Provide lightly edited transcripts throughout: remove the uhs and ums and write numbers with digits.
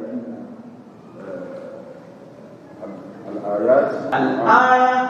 لأن الآية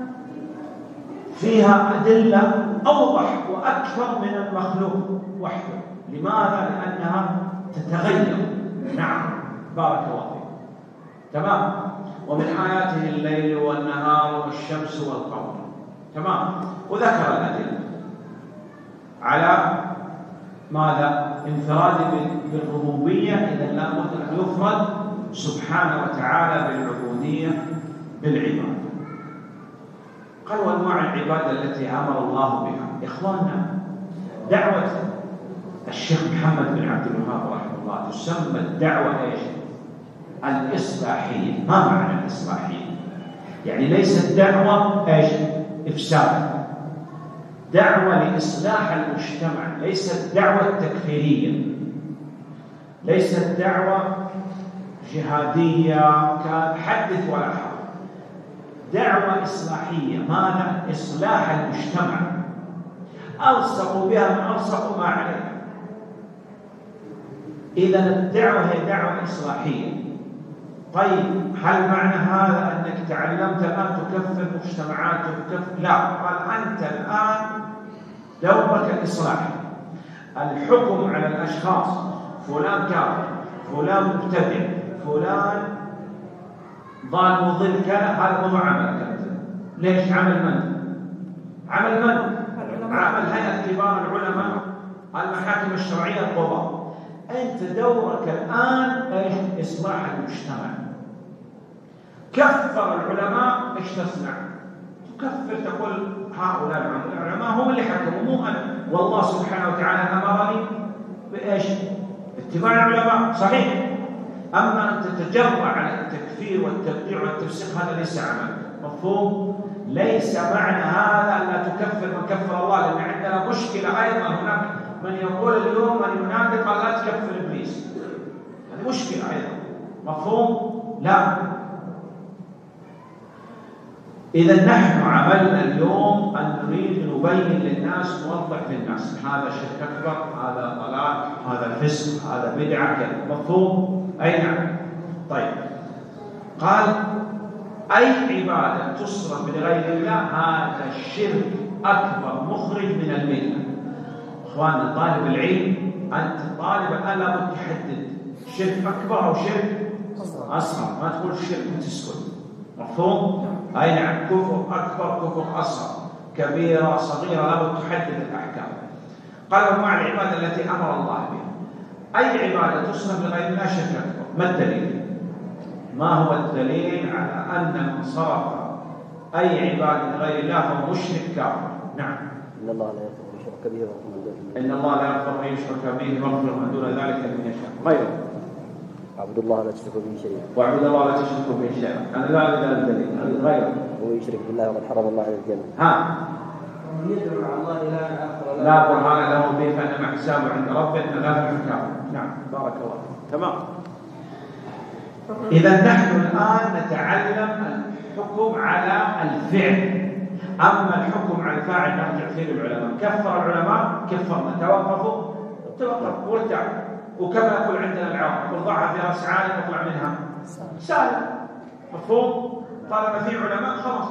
فيها أدلة أوضح وأكثر من المخلوق وحده. لماذا؟ لأنها تتغير. نعم، بارك الله فيك. تمام. ومن آياته الليل والنهار والشمس والقمر. تمام. وذكر الأدلة على ماذا؟ انفراده بالربوبية، إذا لا بد أن يفرد سبحانه وتعالى بالعبودية بالعبادة. قال وأنواع العبادة التي أمر الله بها. إخواننا، دعوة الشيخ محمد بن عبد الوهاب رحمه الله تسمى الدعوة ايش؟ الإصلاحية. ما معنى الإصلاحية؟ يعني ليست دعوة ايش؟ إفساد، دعوة لإصلاح المجتمع، ليست دعوة تكفيرية، ليست دعوة جهادية كان حدث ولا حرج. دعوة إصلاحية. ماذا؟ إصلاح المجتمع. ألصقوا بها من ألصقوا ما عليها. إذا الدعوة هي دعوة إصلاحية. طيب، هل معنى هذا أنك تعلمت الآن تكفر مجتمعات تكفر؟ لا، قال أنت الآن دورك الإصلاحي. الحكم على الأشخاص، فلان كافر، فلان مبتدع، فلان ضال مضل كذا، هذا هو عملك أنت. ليش؟ عمل من؟ عمل من؟ عمل هيئة كبار العلماء، المحاكم الشرعية، القضاء. أنت دورك الآن إيش؟ إصلاح المجتمع. كفر العلماء، إيش تصنع؟ تكفر، تقول هؤلاء العلماء هم اللي حكموا مو أنا، والله سبحانه وتعالى أمرني بإيش؟ اتباع العلماء. صحيح. أما أن تتجرأ على التكفير والتبديع والتفسيق هذا ليس عمل. مفهوم؟ ليس معنى هذا أن لا تكفر من كفر الله، لأن عندنا مشكلة أيضا. هناك من يقول اليوم من ينادي قال لا تكفر إبليس، هذه مشكلة أيضا. مفهوم؟ لا. إذا نحن عملنا اليوم أن نريد نبين للناس، نوضح للناس هذا شرك أكبر، هذا ضلال، هذا فسق، هذا بدعة كذا. مفهوم؟ أي نعم. طيب، قال أي عبادة تصرف لغير الله هذا الشرك أكبر مخرج من الملة. إخواننا، طالب العلم، أنت طالب الآن لابد تحدد شرك أكبر أو شرك أصغر. ما تقول شرك وتسكت. مفهوم؟ أي نعم. كفر أكبر، كفر أصغر، كبيرة، صغيرة، لابد تحدد الأحكام. قال وأنواع العبادة التي أمر الله بها. أي عبادة تصرف لغير الله شرك أكبر. ما الدليل؟ ما هو الدليل على أن من صرف أي عبادة لغير الله فهو مشرك كافر؟ نعم. إن الله لا يغفر أن يشرك به ويغفر ما دون ذلك. إن الله لا يغفر أن يشرك به ويغفر ما دون ذلك لمن يشاء. غيره. اعبدوا الله لا تشركوا به شيئا. واعبدوا الله لا تشركوا به شيئا. أنا لا أدري الدليل. غيره. ويشرك بالله وقد حرم الله على الجنة. ها. يدعو مع الله إلها آخر لا برهان له به فإنما حسابه عند ربه إن لا يحكم. نعم، بارك الله. تمام. إذا نحن الآن نتعلم الحكم على الفعل. أما الحكم على الفاعل نرجع فيه للعلماء. كفر العلماء، كفرنا، توقفوا، توقف وارجع. وكما يقول عندنا العرب، يقول ضعها في رأس عالم يطلع منها سالم. مفهوم؟ طالما في علماء خلاص.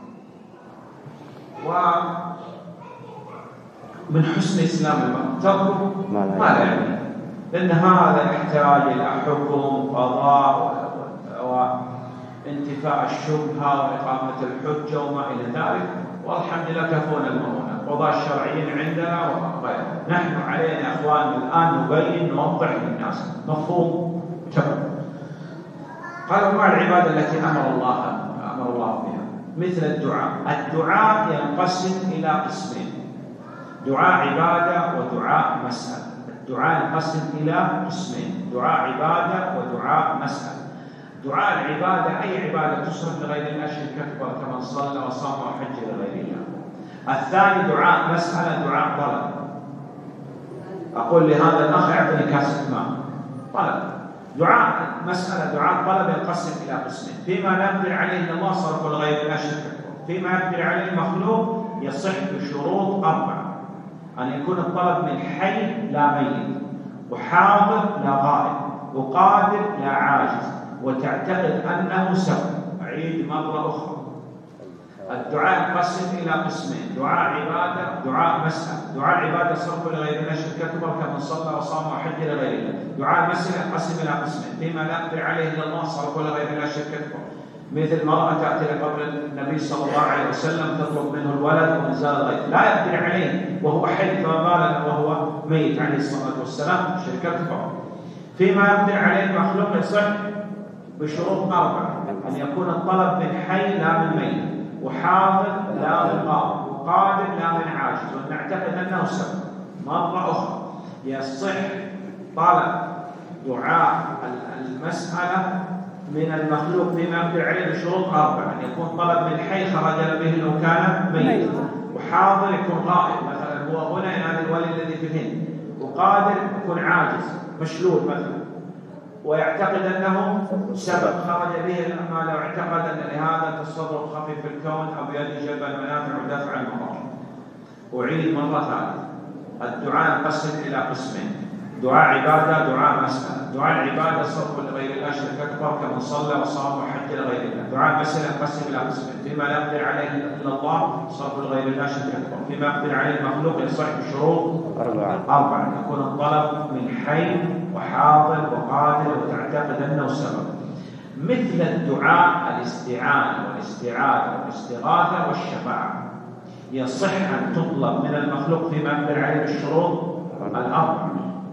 ومن حسن إسلام المرء تركه ما لا يعني، لأن هذا يحتاج إلى حكم، قضاء، وانتفاء الشبهة وإقامة الحجة وما إلى ذلك. والحمد لله كفونا المرونة، قضاء الشرعيين عندنا وغيره. نحن علينا أخواننا الآن نبين، نوضح للناس. مفهوم؟ تمام. قال وما العبادة التي أمر الله بها؟ مثل الدعاء. الدعاء ينقسم إلى قسمين: دعاء عبادة ودعاء مسألة. الدعاء ينقسم إلى قسمين: دعاء عبادة ودعاء مسألة. دعاء العبادة أي عبادة تصرف لغير الله شرك أكبر كمن صلى وصام وحج لغير الله. الثاني دعاء مسألة، دعاء طلب. أقول لهذا الأخ اعطني كاسة ماء، طلب. دعاء مسألة، دعاء طلب ينقسم إلى قسمين: فيما نقدر عليه أن الله صرف لغير الله شرك أكبر، فيما يقدر عليه المخلوق يصح بشروط 4: أن يكون الطلب من حي لا ميت، وحاضر لا غائب، وقادر لا عاجز، وتعتقد أنه سبب. أعيد مرة أخرى، الدعاء ينقسم إلى قسمين: دعاء عبادة، دعاء مسألة. دعاء العبادة صرف لغير الله شرك أكبر كمن صلى وصام وحج لغير الله. دعاء المسألة ينقسم إلى قسمين: فيما لا يقدر عليه إلا الله صرف لغير الله شرك أكبر، مثل مرأة تأتي لقبر النبي صلى الله عليه وسلم تطلب منه الولد وإنزال الغيث، لا يقدر عليه وهو حي، فما بالنا وهو ميت عليه الصلاة والسلام، شرك أكبر. فيما يقدر عليه المخلوق يصح بشروط 4: أن يكون الطلب من حي لا من ميت، وحاضر لا من غائب، وقادر لا من عاجز، ونعتقد أنه سبب. مرة أخرى، يصح طلب دعاء المسألة من المخلوق فيما يقدر عليه بشروط 4: أن يكون طلب من حي خرج به لو كان ميت، وحاضر يكون غائب، مثلا هو هنا ينادي الولي الذي في الهند، وقادر يكون عاجز مشلول مثلا، ويعتقد أنه سبب خرج به، أما لو اعتقد أن لهذا تصرف خفي في الكون أو بيده جلب المنافع ودفع المضار. أعيد مرة ثالثة: الدعاء ينقسم إلى قسمين: دعاء عبادة، دعاء مسألة. دعاء العبادة صرف لغير الله شرك أكبر كمن صلى وصام وحج لغير الله. دعاء المسألة ينقسم إلى قسمين: فيما لا يقدر عليه إلا الله صرف لغير الله شرك أكبر، فيما يقدر عليه المخلوق يصح بشروط 4: أن يكون الطلب من حي وحاضر وقادر وتعتقد أنه سبب، مثل الدعاء الاستعانة والاستعاذة والاستغاثة والشفاعة، يصح أن تطلب من المخلوق فيما يقدر عليه بالشروط 4.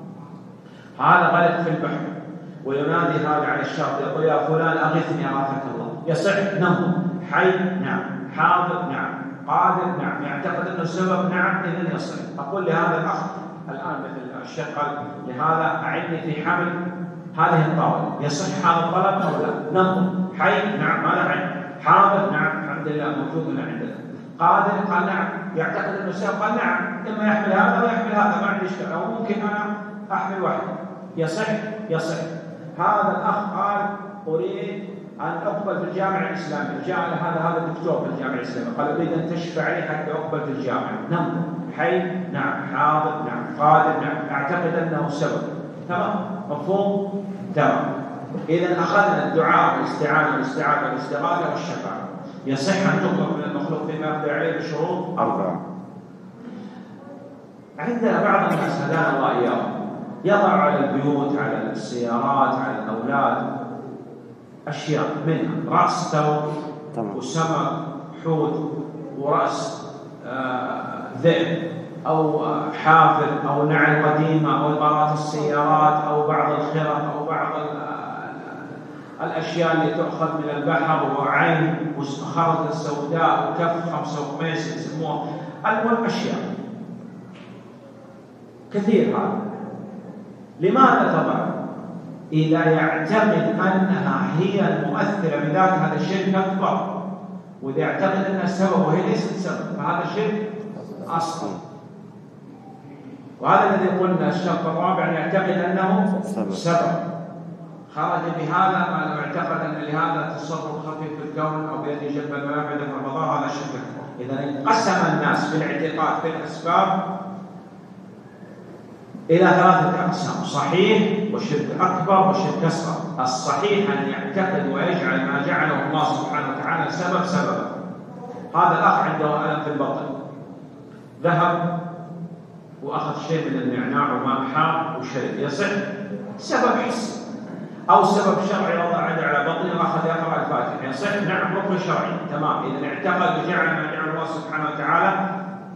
هذا غلط في البحر، وينادي هذا على الشاطئ يقول: يا فلان أغثني أغاثك الله. يصح؟ نعم. حي؟ نعم. حاضر؟ نعم. قادر؟ نعم. يعتقد أنه سبب؟ نعم. إذن يصح. أقول لهذا الأخ الآن مثل الشيخ قال لهذا: أعني في حمل هذه الطاولة، يصح هذا الطلب أو لا؟ نعم. حي؟ نعم. ماذا حي؟ حاضر؟ نعم. الحمد لله موجود هنا عندنا. قادر؟ قال نعم. يعتقد أنه سبب؟ قال نعم. إما يحمل هذا أو يحمل هذا، ما عندي إشكال، أو ممكن أنا أحمل واحد. يصح؟ يصح. هذا الأخ قال: أريد أن أقبل في الجامعة الإسلامية. جاء هذا الدكتور في الجامعة الإسلامية قال: أريد أن تشفع لي حتى أقبل في الجامعة. نعم. حي؟ نعم. حاضر؟ نعم. قادر؟ نعم. أعتقد أنه سبب. تمام؟ مفهوم؟ تمام. إذا أخذنا الدعاء والاستعانة والاستعاذة والاستغاثة والشفاعة، يصح أن تطلب من المخلوق فيما يقدر عليه بشروط 4. عندنا بعض الناس هدانا الله إياهم يضع على البيوت، على السيارات، على الأولاد أشياء منها رأس ثور وسمك حوت ورأس ذئب أو حافر أو نعل قديمة أو إطارات السيارات أو بعض الخرق أو بعض الأشياء اللي تؤخذ من البحر، وعين وخرطة سوداء وكف 5 وقميص يسموها. المهم أشياء كثير. هذا لماذا تضع؟ إذا يعتقد أنها هي المؤثرة بذات هذا الشرك أكبر، وإذا يعتقد أنها السبب وهي ليست سبب، فهذا شرك أصغر. وهذا الذي قلنا الشرط الرابع: أن يعتقد أنه سبب. خرج بهذا ما لو اعتقد أن لهذا تصرف خفي في الكون أو بيده جلب المنافع دفع المضار، هذا شرك أكبر. إذا انقسم الناس في الاعتقاد في الأسباب إلى 3 أقسام: صحيح وشرك أكبر وشرك أصغر. الصحيح أن يعتقد ويجعل ما جعله الله سبحانه وتعالى سبب سببا. هذا الأخ عنده ألم في البطن، ذهب وأخذ شيء من النعناع وماء حار وشرب، يصح؟ سبب حسي أو سبب شرعي، وضع على بطنه وأخذ يقرأ الفاتحة، يصح؟ نعم. ركن شرعي. تمام. إذا اعتقد وجعل ما جعله الله سبحانه وتعالى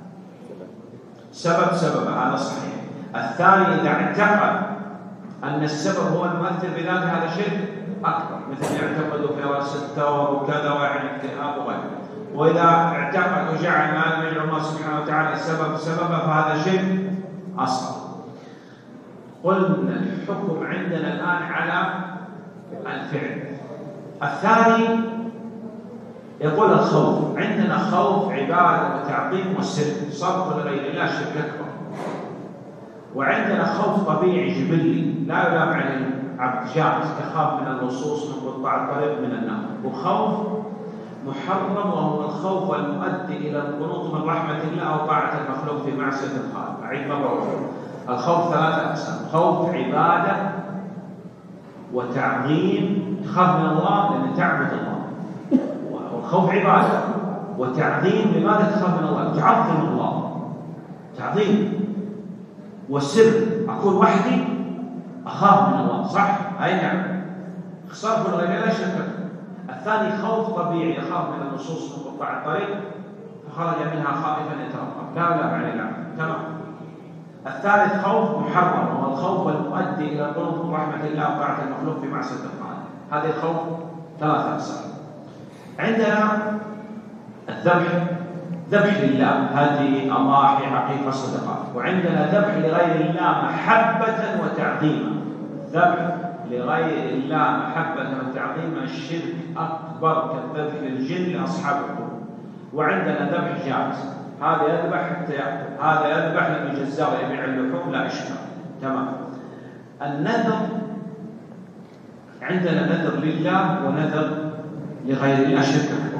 سبب سببا، هذا صحيح. الثاني: إذا اعتقد أن السبب هو المؤثر بذاته، هذا شرك أكبر، مثل يعتقد في رأس الثور وكذا وعين اكتئاب وغيره. وإذا اعتقد وجعل ما لم يجعل الله سبحانه وتعالى سبب سببا، فهذا شرك أصغر. قلنا الحكم عندنا الآن على الفعل. الثاني يقول الخوف. عندنا خوف عبادة وتعظيم والسر، صرف لغير الله شرك أكبر. وعندنا خوف طبيعي جبلي لا يلام عليه عبد، جائز، يخاف من اللصوص، من قطاع الطريق، من النار. وخوف محرم، وهو الخوف المؤدي إلى القنوط من رحمة الله أو طاعة المخلوق في معصية الخالق. أعيد مرة أخرى: الخوف 3 أقسام: خوف عبادة وتعظيم، تخاف من الله لأن تعبد الله، والخوف عبادة، وتعظيم لماذا تخاف من الله؟ تعظم الله، تعظيم وسر، أكون وحدي أخاف من الله، صح؟ أي نعم، خسارة الغير لا شك. الثاني خوف طبيعي، يخاف من النصوص من قطاع الطريق فخرج منها خائفا يترقب، لا معنى لا، تمام. الثالث خوف محرم، وهو الخوف المؤدي إلى القنوط من رحمة الله وطاعة المخلوق في معصية الخالق. هذه الخوف ثلاثة أقسام. عندنا الذبح، ذبح لله، هذه أضاحي، عقيقة، صدقات. وعندنا ذبح لغير الله محبة وتعظيما. ذبح لغير الله محبة وتعظيما الشرك أكبر كالذبح للجن لأصحاب القبور. وعندنا ذبح جائز، هذا يذبح حتى يأكل، هذا يذبح للجزار يبيع اللحوم، لا إشكال، تمام. النذر، عندنا نذر لله ونذر لغير الله، شرك أكبر.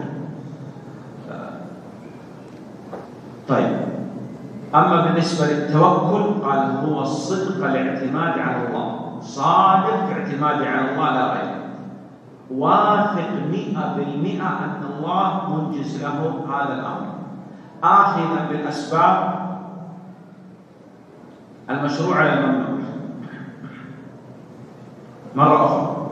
طيب، أما بالنسبة للتوكل قال هو الصدق الاعتماد على الله، صادق في اعتمادي على الله لا غيره، واثق 100% أن الله منجز له هذا الأمر، آخذا بالأسباب المشروع على الممنوع. مرة أخرى،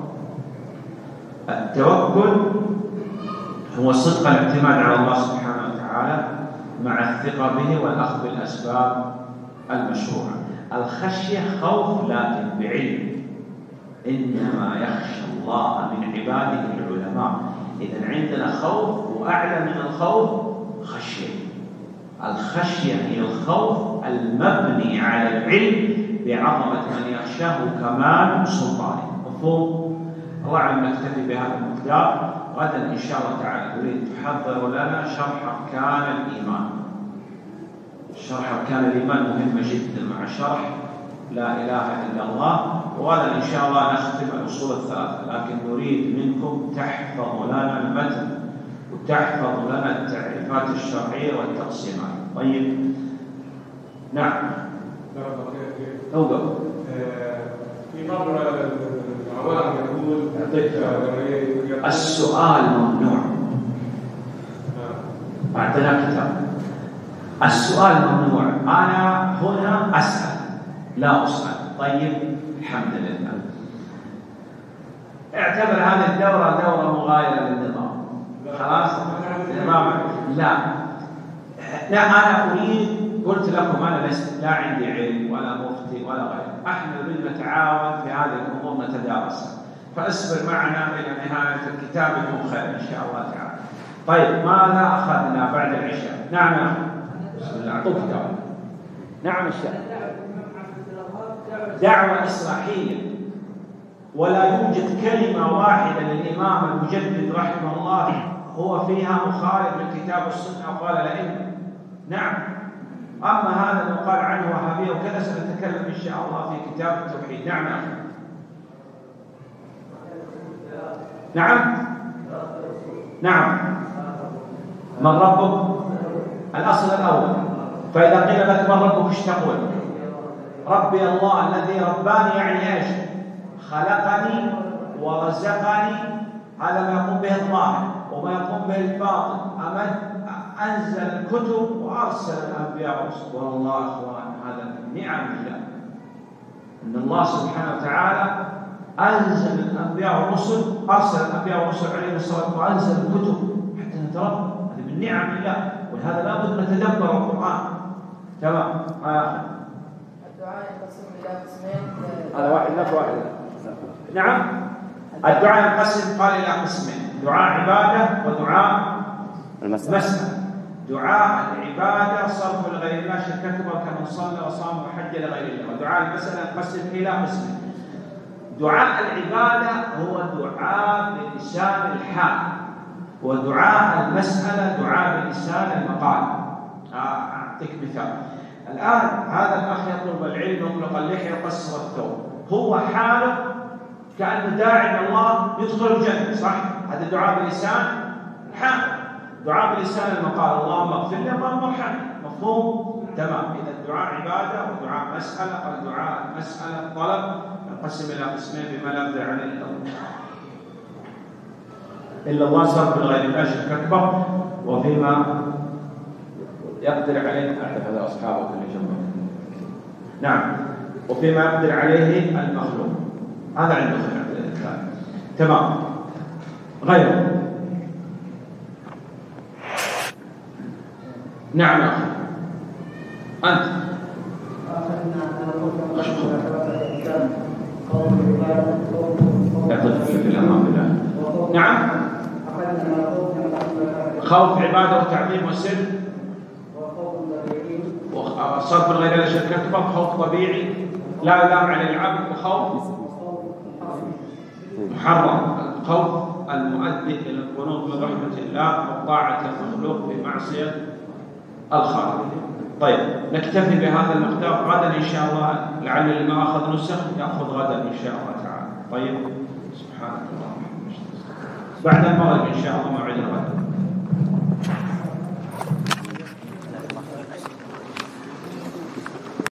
التوكل هو صدق الاعتماد على الله سبحانه وتعالى مع الثقة به والأخذ بالأسباب المشروعة. الخشية خوف لكن بعلم، إنما يخشى الله من عباده العلماء. إذن عندنا خوف، وأعلى من الخوف خشية. الخشية هي الخوف المبني على العلم بعظمة من يخشاه كمال سلطانه. مفهوم؟ الله أعلم، نكتفي بهذا المقدار. غدا إن شاء الله تعالى نريد تحضر لنا شرح أركان الإيمان. شرح أركان الإيمان مهمة جدا مع شرح لا إله إلا الله. وغدا إن شاء الله نختم الأصول الثلاثة، لكن نريد منكم تحفظوا لنا المتن وتحفظوا لنا التعريفات الشرعية والتقسيمات. طيب، نعم. أوقف. في مرة العوام يقول السؤال ممنوع. أعطينا كتاب. السؤال ممنوع، أنا هنا أسأل لا أسأل. طيب، الحمد لله. اعتبر هذه الدورة دورة مغايرة للنظام. خلاص؟ لا أنا أريد، قلت لكم أنا لا عندي علم ولا مفتي ولا غيره، احنا نريد نتعاون في هذه الأمور نتدارسها، فاصبر معنا إلى نهاية الكتاب يكون خير إن شاء الله تعالى. طيب، ماذا أخذنا بعد العشاء؟ نعم، بسم الله، أعطوك دعوة. نعم، الشيخ، دعوة إصلاحية، ولا يوجد كلمة واحدة للإمام المجدد رحمه الله هو فيها مخالف للكتاب والسنة وقال لئن. نعم، أما هذا ما قال عنه وهابية وكذا سنتكلم إن شاء الله في كتاب التوحيد. نعم أخي. نعم. من ربك؟ الأصل الأول. فإذا قيل لك من ربك ايش تقول؟ ربي الله الذي رباني، يعني ايش؟ خلقني ورزقني، هذا ما يقوم به الظاهر، وما يقوم به الباطن. أنزل الكتب وأرسل الأنبياء والرسل. والله أخوان، هذا من نعم الله، أن الله سبحانه وتعالى أنزل الأنبياء والرسل، أرسل الأنبياء والرسل عليهم الصلاة والسلام، وأنزل الكتب حتى نتربى. هذه من نعم الله، ولهذا لابد نتدبر القرآن. تمام. الدعاء ينقسم إلى قسمين. هذا واحد لك واحد. نعم، الدعاء ينقسم قال إلى قسمين: دعاء عبادة ودعاء مسألة. دعاء العبادة صرف لغير الله، شرك أكبر كمن صلى وصام وحج لغير الله. ودعاء المسألة ينقسم إلى قسمين: دعاء العبادة هو دعاء بلسان الحال، ودعاء المسألة دعاء بلسان المقال. أعطيك مثال. الآن هذا الأخ يطلب العلم ويطلق اللحية ويقصر الثوب، هو حاله كأنه داعي من الله يدخل الجنة، صح؟ هذا دعاء بلسان الحال. دعاء بلسان المقال: اللهم اغفر لي اللهم ارحمني. مفهوم؟ تمام. إذا الدعاء عبادة ودعاء مسألة، الدعاء مسألة طلب ينقسم إلى قسمين بما لا يقدر عليه إلا الله صرف بالغير لا شرك أكبر، وفيما يقدر عليه أحد هذا أصحابه اللي جنبه. نعم. وفيما يقدر عليه المخلوق، هذا عنده خلاف الثاني. تمام. غيره. نعم يا أخي. أنت. نعم. خوف عبادة وتعظيم وسر وصرف الغير إلى شرك أكبر، خوف طبيعي لا يلام على العبد، وخوف محرم الخوف المؤدي إلى القنوط من رحمة الله وطاعة المخلوق في معصية الخالق. طيب نكتفي بهذا المقدار، غدا إن شاء الله لعل اللي ما أخذ نسخ يأخذ غدا إن شاء الله تعالى. طيب سبحانك اللهم وبحمدك، بعد المغرب إن شاء الله موعد الغد.